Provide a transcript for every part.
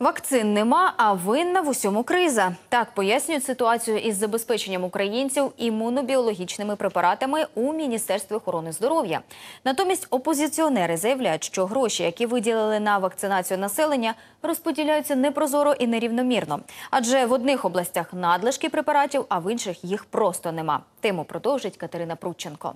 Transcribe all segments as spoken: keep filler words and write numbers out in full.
Вакцин нема, а винна в усьому криза. Так пояснюють ситуацію із забезпеченням українців імунобіологічними препаратами у Міністерстві охорони здоров'я. Натомість опозиціонери заявляють, що гроші, які виділили на вакцинацію населення, розподіляються непрозоро і нерівномірно. Адже в одних областях надлишки препаратів, а в інших їх просто нема. Тему продовжить Катерина Прудченко.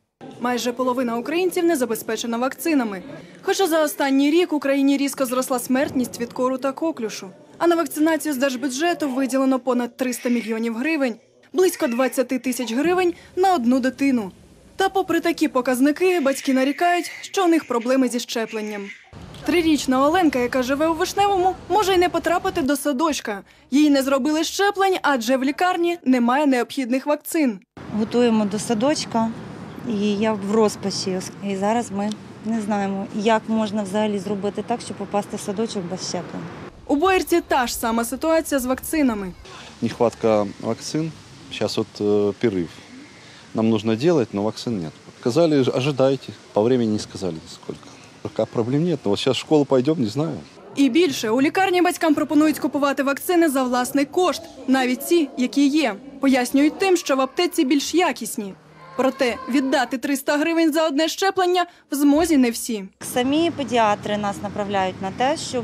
Майже половина українців не забезпечена вакцинами. Хоча за останній рік в Україні різко зросла смертність від кору та коклюшу. А на вакцинацію з держбюджету виділено понад триста мільйонів гривень, близько двадцять тисяч гривень на одну дитину. Та попри такі показники, батьки нарікають, що у них проблеми зі щепленням. Трирічна Оленка, яка живе у Вишневому, може й не потрапити до садочка. Їй не зробили щеплень, адже в лікарні немає необхідних вакцин. Готуємо до садочка. І я в розпачі. І зараз ми не знаємо, як можна взагалі зробити так, щоб попасти в садочок без щеплень. У Боярці та ж сама ситуація з вакцинами. Нехватка вакцин. Сейчас вот э, перерыв. Нам нужно делать, но вакцин нет. Сказали, ожидайте. По времени не сказали сколько. Пока проблем нет. Но вот сейчас в школу пойдем, не знаю. І більше, у лікарні батькам пропонують купувати вакцини за власний кошт. Навіть ті, які є. Пояснюють тим, що в аптеці більш якісні. Проте віддати триста гривень за одне щеплення в змозі не всі. Самі педіатри нас направляють на те, щоб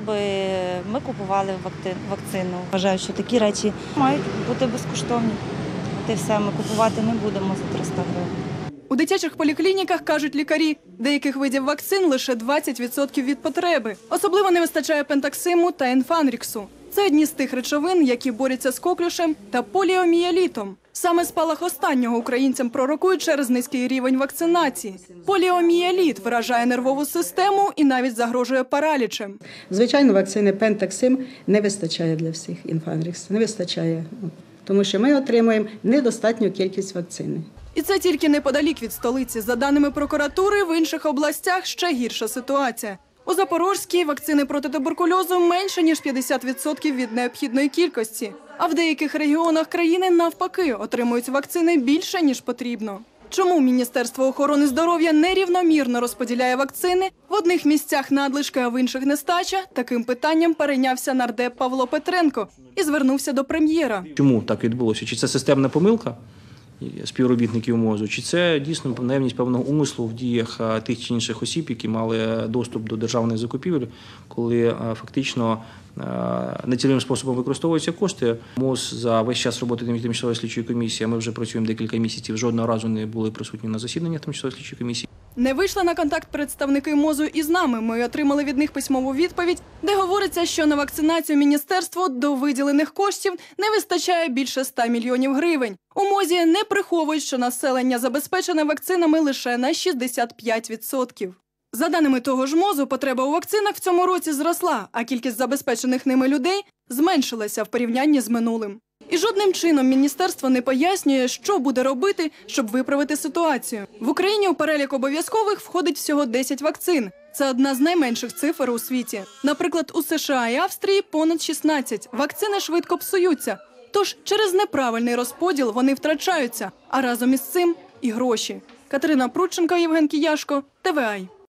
ми купували вакцину. Вважаю, що такі речі мають бути безкоштовні. От і все, ми купувати не будемо за триста гривень. У дитячих поліклініках, кажуть лікарі, деяких видів вакцин лише двадцять відсотків від потреби. Особливо не вистачає пентаксиму та енфанріксу. Це одні з тих речовин, які борються з коклюшем та поліомієлітом. Саме спалах останнього українцям пророкують через низький рівень вакцинації. Поліомієліт виражає нервову систему і навіть загрожує паралічем. Звичайно, вакцини пентаксим не вистачає для всіх, інфанрікс не вистачає, тому що ми отримуємо недостатню кількість вакцини. І це тільки неподалік від столиці. За даними прокуратури, в інших областях ще гірша ситуація. У Запорізькій вакцини проти туберкульозу менше, ніж п'ятдесят відсотків від необхідної кількості. А в деяких регіонах країни, навпаки, отримують вакцини більше, ніж потрібно. Чому Міністерство охорони здоров'я нерівномірно розподіляє вакцини, в одних місцях надлишки, а в інших нестача, таким питанням перейнявся нардеп Павло Петренко і звернувся до прем'єра. Чому так відбулося? Чи це системна помилка співробітників МОЗу, чи це дійсно наявність певного умислу в діях тих чи інших осіб, які мали доступ до державних закупівель, коли фактично нецільовим способом використовуються кошти. МОЗ за весь час роботи тимчасової слідчої комісії, ми вже працюємо декілька місяців, жодного разу не були присутні на засіданнях тимчасової слідчої комісії. Не вийшли на контакт представники МОЗу із нами. Ми отримали від них письмову відповідь, де говориться, що на вакцинацію міністерству до виділених коштів не вистачає більше ста мільйонів гривень. У МОЗі не приховують, що населення забезпечене вакцинами лише на шістдесят п'ять відсотків. За даними того ж МОЗу, потреба у вакцинах в цьому році зросла, а кількість забезпечених ними людей зменшилася в порівнянні з минулим. І жодним чином міністерство не пояснює, що буде робити, щоб виправити ситуацію. В Україні у перелік обов'язкових входить всього десять вакцин. Це одна з найменших цифр у світі. Наприклад, у США і Австрії понад шістнадцять. Вакцини швидко псуються. Тож через неправильний розподіл вони втрачаються, а разом із цим і гроші. Катерина Прудченко, Євген Кияшко, ТВАЙ.